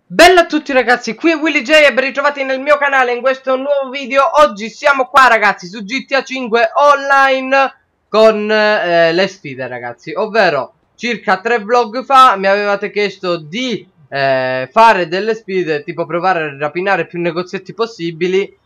Bella a tutti ragazzi, qui è Willy J e ben ritrovati nel mio canale in questo nuovo video. Oggi siamo qua ragazzi su GTA 5 online con le sfide ragazzi. Ovvero circa 3 vlog fa mi avevate chiesto di fare delle sfide, tipo provare a rapinare più negozietti possibili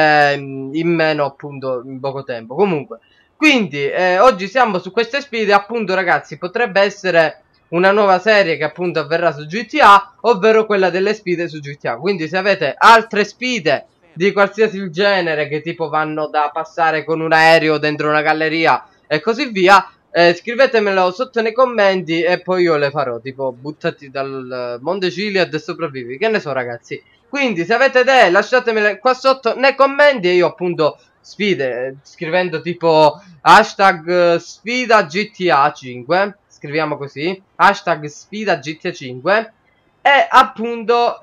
in meno appunto, in poco tempo. Comunque, quindi oggi siamo su queste sfide appunto ragazzi. Potrebbe essere una nuova serie che appunto avverrà su GTA, ovvero quella delle sfide su GTA. Quindi se avete altre sfide di qualsiasi genere, che tipo vanno da passare con un aereo dentro una galleria e così via, scrivetemelo sotto nei commenti e poi io le farò, tipo buttati dal Monte Chiliad e sopravvivi, che ne so ragazzi. Quindi se avete idee lasciatemele qua sotto nei commenti e io appunto sfide, scrivendo tipo hashtag sfida GTA 5, scriviamo così, hashtag sfida GTA 5, e appunto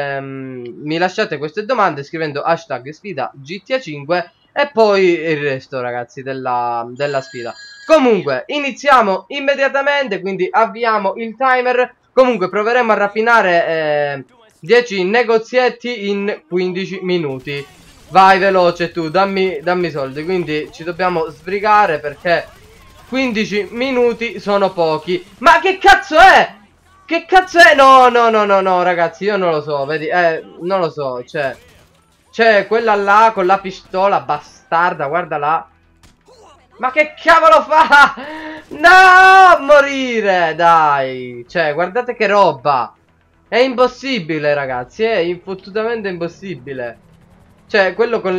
mi lasciate queste domande scrivendo hashtag sfida GTA 5 e poi il resto ragazzi della sfida. Comunque iniziamo immediatamente, quindi avviamo il timer. Comunque proveremo a rapinare 10 negozietti in 15 minuti. Vai veloce tu, dammi soldi. Quindi ci dobbiamo sbrigare perché 15 minuti sono pochi. Ma che cazzo è? Che cazzo è? No, ragazzi, io non lo so, vedi, non lo so, c'è quella là con la pistola bastarda, guarda là. Ma che cavolo fa? No, morire, dai. Cioè, guardate che roba. È impossibile, ragazzi, è infottutamente impossibile. Cioè, quello con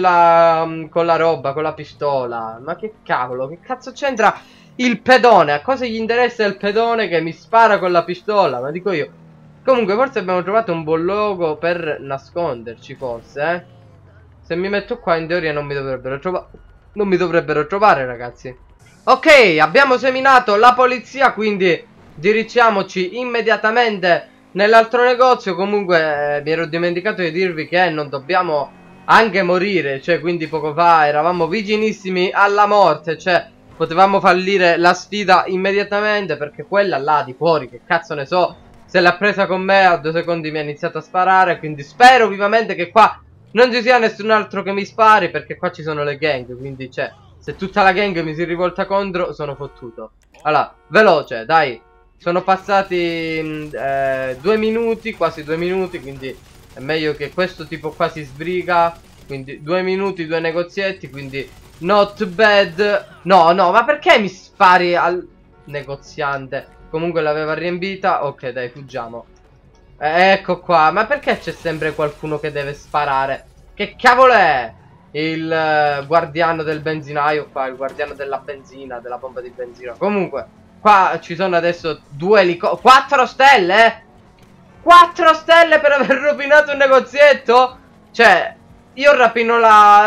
la roba, con la pistola. Ma che cavolo, che cazzo c'entra il pedone? A cosa gli interessa il pedone che mi spara con la pistola? Ma dico io. Comunque, forse abbiamo trovato un buon luogo per nasconderci, forse, eh. Se mi metto qua, in teoria non mi dovrebbero trovare. Non mi dovrebbero trovare, ragazzi. Ok, abbiamo seminato la polizia, quindi dirigiamoci immediatamente nell'altro negozio. Comunque, mi ero dimenticato di dirvi che non dobbiamo anche morire, cioè quindi poco fa eravamo vicinissimi alla morte, cioè potevamo fallire la sfida immediatamente perché quella là di fuori, che cazzo ne so, se l'ha presa con me a 2 secondi mi ha iniziato a sparare, quindi spero vivamente che qua non ci sia nessun altro che mi spari perché qua ci sono le gang, quindi cioè se tutta la gang mi si rivolta contro sono fottuto. Allora, veloce, dai, sono passati 2 minuti, quasi 2 minuti, quindi è meglio che questo tipo qua si sbriga. Quindi 2 minuti, 2 negozietti, quindi not bad. No, ma perché mi spari al negoziante? Comunque l'aveva riempita. Ok, dai, fuggiamo. Ecco qua. Ma perché c'è sempre qualcuno che deve sparare? Che cavolo è? Il guardiano del benzinaio qua, il guardiano della benzina, della pompa di benzina. Comunque, qua ci sono adesso 2 elicotteri. 4 stelle, 4 stelle per aver rovinato un negozietto? Cioè, io rapino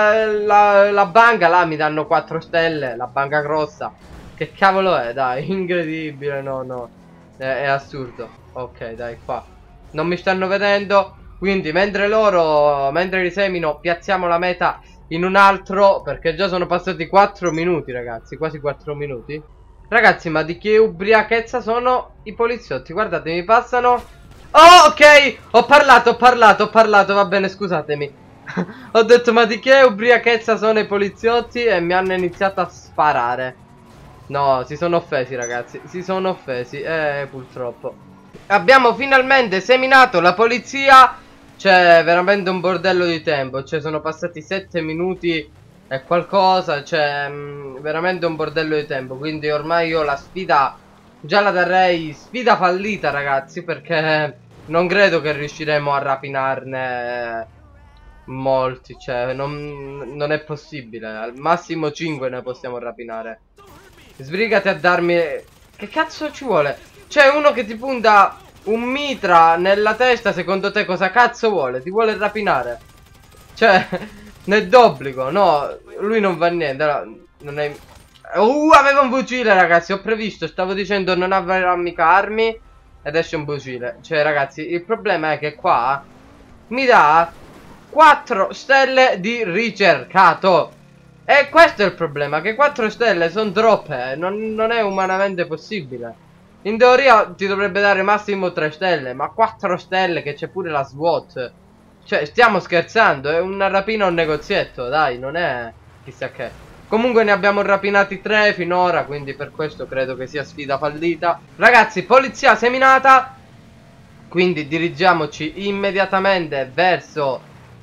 la banca, là mi danno 4 stelle, la banca grossa. Che cavolo è, dai, incredibile, no. È assurdo. Ok, dai, qua. Non mi stanno vedendo, quindi mentre risemino, piazziamo la meta in un altro, perché già sono passati 4 minuti, ragazzi, quasi 4 minuti. Ragazzi, ma di che ubriachezza sono i poliziotti? Guardate, mi passano. Oh, ok, ho parlato, va bene, scusatemi. Ho detto, ma di che ubriachezza sono i poliziotti? E mi hanno iniziato a sparare. No, si sono offesi, ragazzi, si sono offesi, purtroppo. Abbiamo finalmente seminato la polizia. C'è veramente un bordello di tempo. Cioè, sono passati 7 minuti e qualcosa. Cioè, veramente un bordello di tempo. Quindi ormai io la sfida già la darei sfida fallita, ragazzi, perché non credo che riusciremo a rapinarne molti. Cioè, non è possibile. Al massimo 5 ne possiamo rapinare. Sbrigati a darmi. Che cazzo ci vuole? C'è uno che ti punta un mitra nella testa. Secondo te cosa cazzo vuole? Ti vuole rapinare? Cioè, nel d'obbligo. No, lui non va niente. Allora, non è. Aveva un fucile, ragazzi. Ho previsto. Stavo dicendo non avrà mica armi. Ed esce un fucile. Cioè, ragazzi, il problema è che qua mi dà 4 stelle di ricercato. E questo è il problema, che 4 stelle sono troppe, non è umanamente possibile. In teoria ti dovrebbe dare massimo 3 stelle, ma 4 stelle che c'è pure la SWAT. Cioè, stiamo scherzando, è una rapina a un negozietto, dai, non è chissà che. Comunque ne abbiamo rapinati 3 finora, quindi per questo credo che sia sfida fallita. Ragazzi, polizia seminata, quindi dirigiamoci immediatamente verso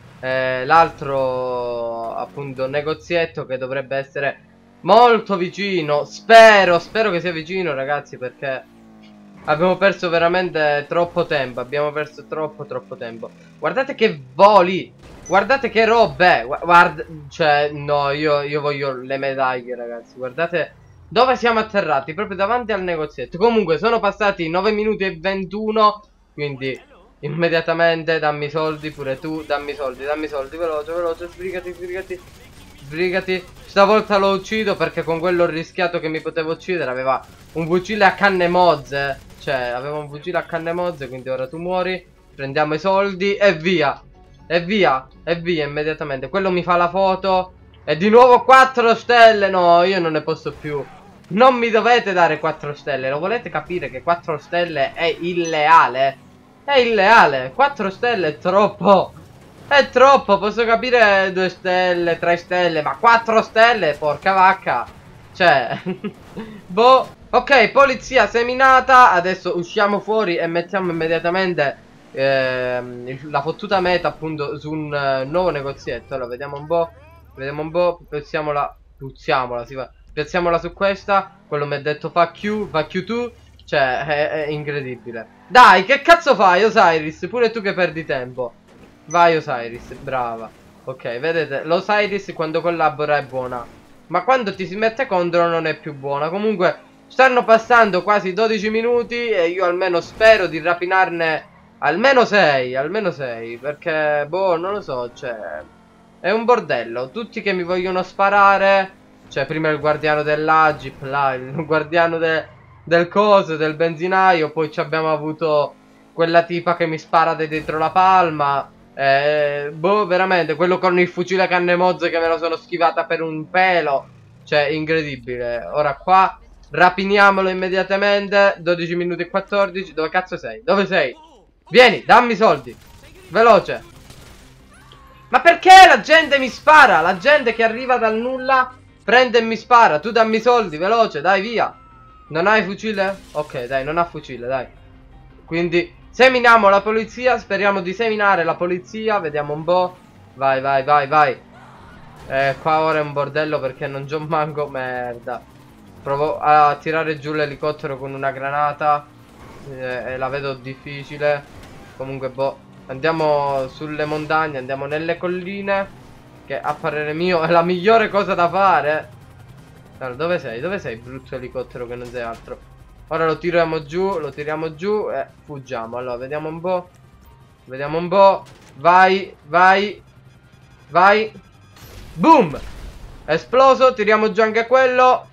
l'altro, appunto, negozietto che dovrebbe essere molto vicino. Spero che sia vicino, ragazzi, perché abbiamo perso veramente troppo tempo. Abbiamo perso troppo tempo. Guardate che voli. Guardate che robe. Guarda, cioè, no, io voglio le medaglie, ragazzi. Guardate dove siamo atterrati. Proprio davanti al negozietto. Comunque, sono passati 9 minuti e 21. Quindi, immediatamente, dammi i soldi pure tu. Dammi i soldi, veloce, veloce. Sbrigati. Stavolta lo uccido perché con quello ho rischiato che mi potevo uccidere. Aveva un fucile a canne mozze. Cioè, aveva un fucile a canne mozze, quindi ora tu muori. Prendiamo i soldi e via. E via immediatamente. Quello mi fa la foto. E di nuovo 4 stelle. No, io non ne posso più. Non mi dovete dare 4 stelle. Lo volete capire che 4 stelle è illeale? È illeale. 4 stelle è troppo. È troppo. Posso capire 2 stelle, 3 stelle. Ma 4 stelle, porca vacca. Cioè, boh. Ok, polizia seminata. Adesso usciamo fuori e mettiamo immediatamente la fottuta meta appunto su un nuovo negozietto. Allora, vediamo un po'. Piazziamola, si va. Piazziamola su questa. Quello mi ha detto fuck you tu. Cioè, è incredibile. Dai, che cazzo fai, Osiris? Pure tu che perdi tempo. Vai, Osiris, brava. Ok, vedete, l'Osiris quando collabora è buona, ma quando ti si mette contro non è più buona. Comunque stanno passando quasi 12 minuti e io almeno spero di rapinarne almeno 6, perché, boh, non lo so, cioè, è un bordello. Tutti che mi vogliono sparare. Cioè, prima il guardiano dell'Agip, là, il guardiano del coso, del benzinaio. Poi ci abbiamo avuto quella tipa che mi spara da dietro la palma. Boh, veramente, quello con il fucile a canne mozze che me lo sono schivata per un pelo. Cioè, incredibile. Ora qua rapiniamolo immediatamente. 12 minuti e 14. Dove cazzo sei? Dove sei? Vieni, dammi i soldi. Veloce. Ma perché la gente mi spara? La gente che arriva dal nulla prende e mi spara. Tu dammi i soldi, veloce, dai, via. Non hai fucile? Ok, dai, non ha fucile, dai. Quindi seminiamo la polizia. Speriamo di seminare la polizia. Vediamo un po'. Vai. Qua ora è un bordello perché non c'ho manco. Merda. Provo a tirare giù l'elicottero con una granata. E la vedo difficile. Comunque, boh. Andiamo sulle montagne, andiamo nelle colline, che a parere mio è la migliore cosa da fare. Allora, dove sei? Dove sei, brutto elicottero che non sei altro? Ora lo tiriamo giù e fuggiamo. Allora, vediamo un po'. Vai. Boom! Esploso, tiriamo giù anche quello.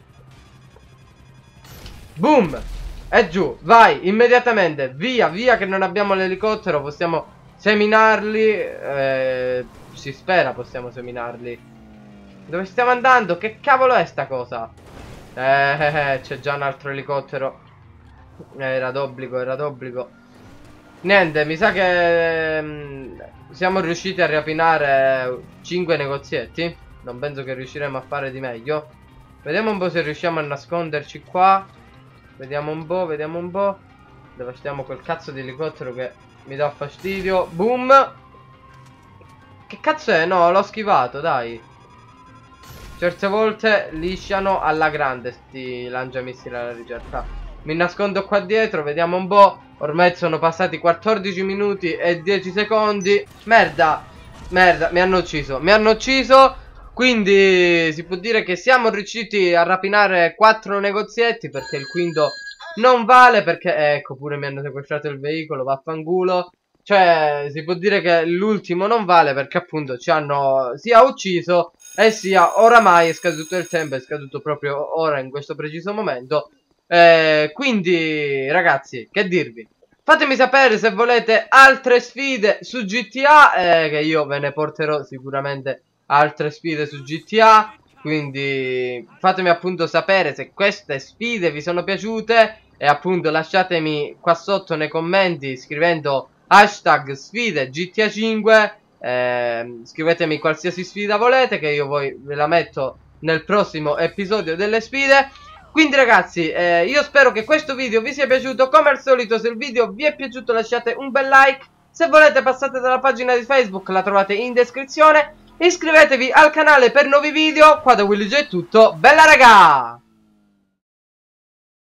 Boom! E giù, vai, immediatamente. Via che non abbiamo l'elicottero. Possiamo seminarli. Si spera possiamo seminarli. Dove stiamo andando? Che cavolo è sta cosa? C'è già un altro elicottero. Era d'obbligo. Niente, mi sa che siamo riusciti a rapinare 5 negozietti. Non penso che riusciremo a fare di meglio. Vediamo un po' se riusciamo a nasconderci qua. Vediamo un po'. Dove stiamo quel cazzo di elicottero che mi dà fastidio. Boom. Che cazzo è? No, l'ho schivato, dai. Certe volte lisciano alla grande sti lanciamissili alla ricerca. Mi nascondo qua dietro, vediamo un po'. Ormai sono passati 14 minuti e 10 secondi. Merda, mi hanno ucciso. Quindi si può dire che siamo riusciti a rapinare 4 negozietti, perché il quinto non vale, perché ecco, pure mi hanno sequestrato il veicolo, vaffanculo. Cioè, si può dire che l'ultimo non vale perché appunto ci hanno sia ucciso e sia oramai è scaduto il tempo, è scaduto proprio ora in questo preciso momento. Quindi ragazzi, che dirvi? Fatemi sapere se volete altre sfide su GTA, che io ve ne porterò sicuramente altre sfide su GTA. Quindi fatemi appunto sapere se queste sfide vi sono piaciute. e appunto lasciatemi qua sotto nei commenti scrivendo hashtag sfide GTA 5. Scrivetemi qualsiasi sfida volete, che io poi ve la metto nel prossimo episodio delle sfide. Quindi ragazzi, io spero che questo video vi sia piaciuto. Come al solito, se il video vi è piaciuto lasciate un bel like. Se volete passate dalla pagina di Facebook, la trovate in descrizione. Iscrivetevi al canale per nuovi video. Qua da WillyJ è tutto. Bella raga!